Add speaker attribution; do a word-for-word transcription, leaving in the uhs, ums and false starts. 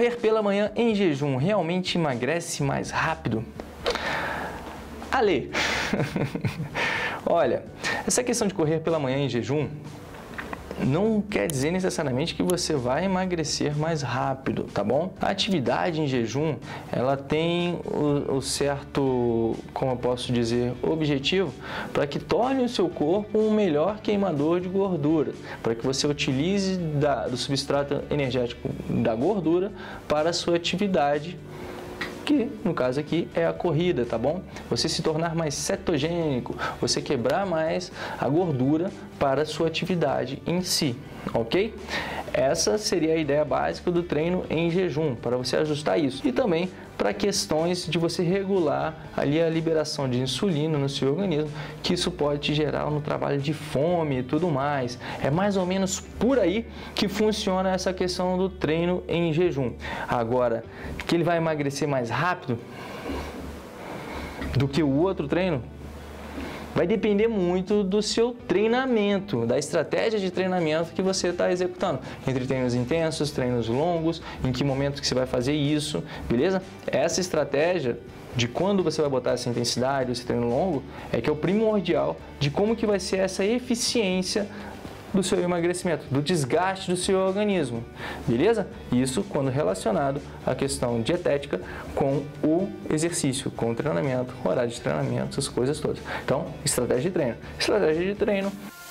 Speaker 1: Correr pela manhã em jejum realmente emagrece mais rápido? Ale, olha, essa questão de correr pela manhã em jejum não quer dizer necessariamente que você vai emagrecer mais rápido, tá bom? A atividade em jejum, ela tem o, o certo, como eu posso dizer, objetivo para que torne o seu corpo um melhor queimador de gordura, para que você utilize da, do substrato energético da gordura para a sua atividade, que no caso aqui é a corrida, tá bom? Você se tornar mais cetogênico, você quebrar mais a gordura para a sua atividade em si, ok? Essa seria a ideia básica do treino em jejum, para você ajustar isso. E também para questões de você regular ali a liberação de insulina no seu organismo, que isso pode te gerar no trabalho de fome e tudo mais. É mais ou menos por aí que funciona essa questão do treino em jejum. Agora, que ele vai emagrecer mais rápido do que o outro treino? Vai depender muito do seu treinamento, da estratégia de treinamento que você está executando. Entre treinos intensos, treinos longos, em que momento que você vai fazer isso, beleza? Essa estratégia de quando você vai botar essa intensidade, esse treino longo, é que é o primordial de como que vai ser essa eficiência do seu emagrecimento, do desgaste do seu organismo, beleza? Isso quando relacionado à questão dietética com o exercício, com o treinamento, horário de treinamento, essas coisas todas. Então, estratégia de treino. Estratégia de treino